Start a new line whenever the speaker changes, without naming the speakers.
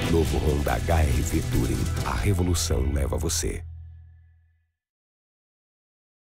Novo Honda HR-V Touring. A revolução leva você.